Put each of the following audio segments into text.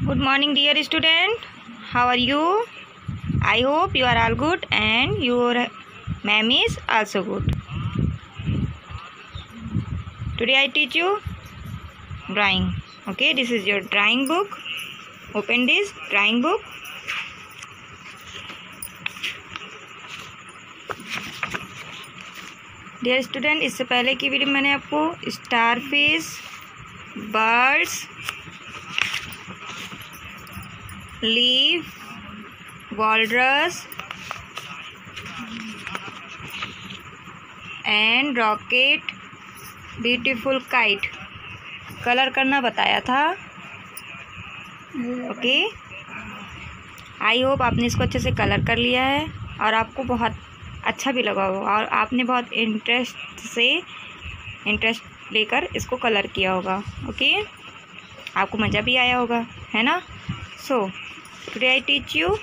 Good morning, dear student. How are you? I hope you are all good and your ma'am is also good. Today I teach you drawing. Okay, this is your drawing book. Open this drawing book. Dear student, इससे पहले की video मैंने आपको starfish, birds, leaf, walrus and rocket, beautiful kite colour करना बताया था। Okay, I hope आपने इसको अच्छे से कलर कर लिया है और आपको बहुत अच्छा भी लगा होगा और आपने बहुत इंटरेस्ट लेकर इसको कलर किया होगा। ओके, आपको मज़ा भी आया होगा, है ना। So today I teach you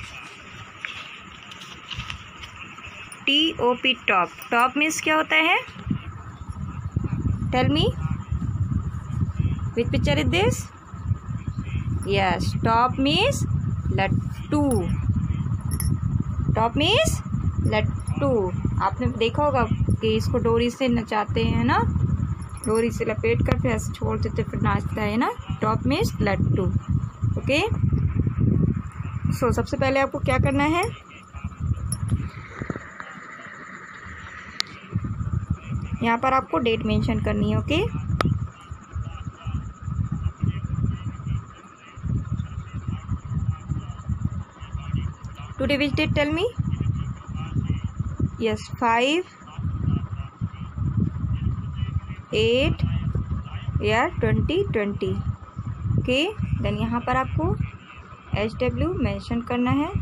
TOP, top. Top means क्या होता है? Tell me which picture is this? Yes, top means लट्टू। टॉप मीन्स लट्टू। आपने देखा होगा कि इसको डोरी से नचाते हैं ना, डोरी से लपेट कर फिर ऐसे छोड़ देते फिर नाचता है ना। टॉप मीन्स लट्टू। ओके, सो सबसे पहले आपको क्या करना है, यहाँ पर आपको डेट मेंशन करनी है। Okay, today which date? Tell me. Yes, 5/8/2020। Okay, then यहाँ पर आपको HW मेंशन करना है।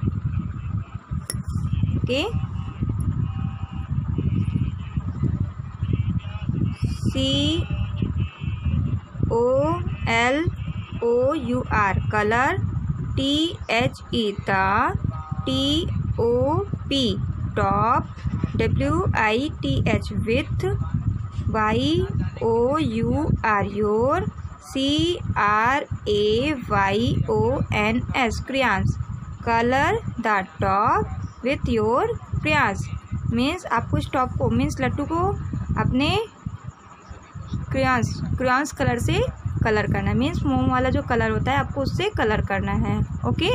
Okay, COLOUR colour, THE TOP top, WITH with, YOUR your, CRAYONS crayons colour the top with your crayons. Means आपको इस top को means लट्टू को अपने क्रेयॉन्स कलर से कलर करना है। मीन्स मोम वाला जो कलर होता है आपको उससे कलर करना है। ओके,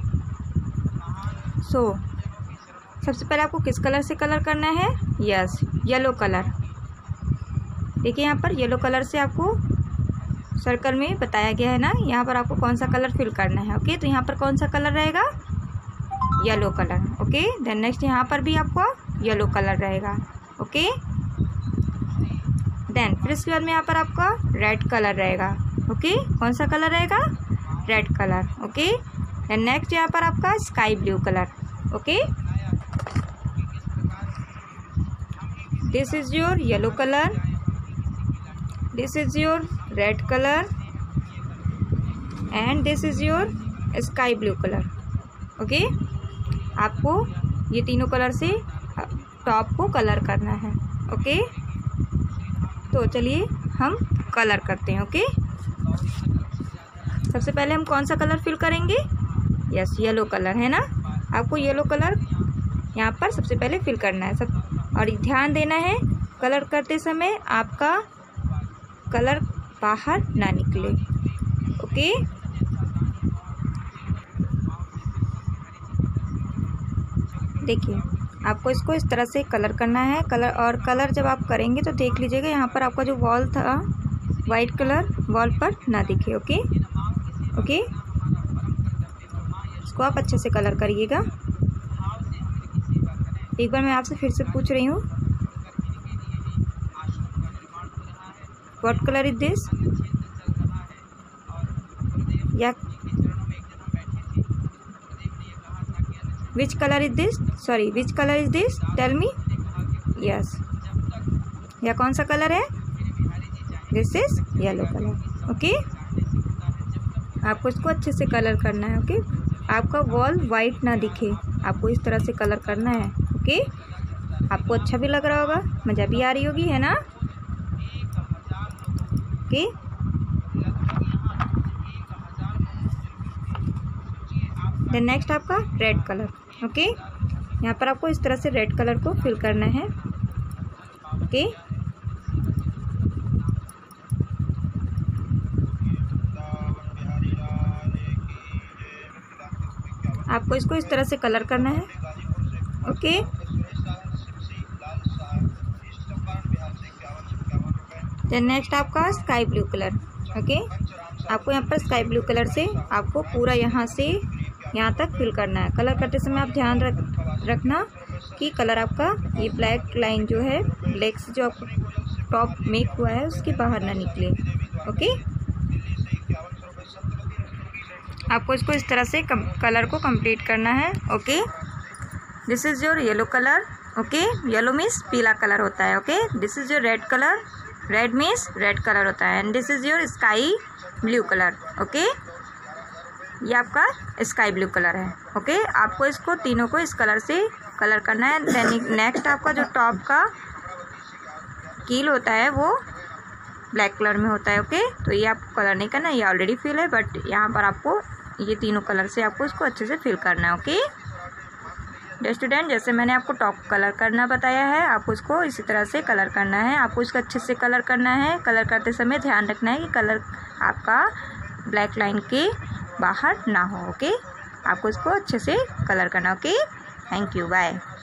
सो सबसे पहले आपको किस कलर से कलर करना है? Yes, yellow colour. देखिए यहाँ पर येलो कलर से आपको सर्कल में बताया गया है ना, यहाँ पर आपको कौन सा कलर फिल करना है। ओके, तो यहाँ पर कौन सा कलर रहेगा? Yellow colour. Okay, then next यहाँ पर भी आपको येलो कलर रहेगा। ओके, देन फिर इसके बाद में यहाँ पर आपका रेड कलर रहेगा। ओके, कौन सा कलर रहेगा? Red colour. Okay, then next यहाँ पर आपका sky blue colour. Okay, this is your yellow color, this is your red color and this is your sky blue color. Okay, आपको ये तीनों कलर से टॉप को कलर करना है। ओके, तो चलिए हम कलर करते हैं। ओके, सबसे पहले हम कौन सा कलर फिल करेंगे? यस, येलो कलर, है ना। आपको येलो कलर यहाँ पर सबसे पहले फिल करना है सब, और ध्यान देना है कलर करते समय आपका कलर बाहर ना निकले। ओके, देखिए आपको इसको इस तरह से कलर करना है। कलर जब आप करेंगे तो देख लीजिएगा यहाँ पर आपका जो वॉल था वाइट कलर वॉल पर ना दिखे। ओके, ओके, इसको आप अच्छे से कलर करिएगा। एक बार मैं आपसे फिर से पूछ रही हूँ, व्हाट कलर इज दिस? या which colour is this? Sorry, which colour is this? Tell me. Yes, या कौन सा कलर है? This is yellow colour. Okay, आपको इसको अच्छे से कलर करना है। ओके, आपका वॉल वाइट ना दिखे, आपको इस तरह से कलर करना है। ओके, आपको अच्छा भी लग रहा होगा, मज़ा भी आ रही होगी, है ना। ओके, देन नेक्स्ट आपका रेड कलर, ओके। यहाँ पर आपको इस तरह से रेड कलर को फिल करना है, ओके। आपको इसको इस तरह से कलर करना है, ओके। देन नेक्स्ट आपका स्काई ब्लू कलर, ओके। आपको यहाँ पर स्काई ब्लू कलर से आपको पूरा यहाँ से यहाँ तक फिल करना है। कलर करते समय आप ध्यान रखना कि कलर आपका ये ब्लैक लाइन जो है, ब्लैक से जो आपका टॉप मेक हुआ है उसके बाहर ना निकले, ओके। आपको इसको इस तरह से कलर को कंप्लीट करना है, okay. This is your yellow colour, okay. Yellow means पीला कलर होता है, okay. This is your red colour, red means red colour होता है। And this is your sky blue colour, okay. ये आपका स्काई ब्लू कलर है, ओके। आपको इसको तीनों को इस कलर से कलर करना है। देन नेक्स्ट आपका जो टॉप का कील होता है वो ब्लैक कलर में होता है, ओके। तो ये आपको कलर नहीं करना है, ये ऑलरेडी फिल है, बट यहाँ पर आपको ये तीनों कलर से आपको इसको अच्छे से फिल करना है, ओके। स्टूडेंट, जैसे मैंने आपको टॉप कलर करना बताया है, आपको इसको इसी तरह से कलर करना है। आपको इसको अच्छे से कलर करना है। कलर करते समय ध्यान रखना है कि कलर आपका ब्लैक लाइन के बाहर ना हो, ओके। आपको इसको अच्छे से कलर करना, ओके। Thank you, bye.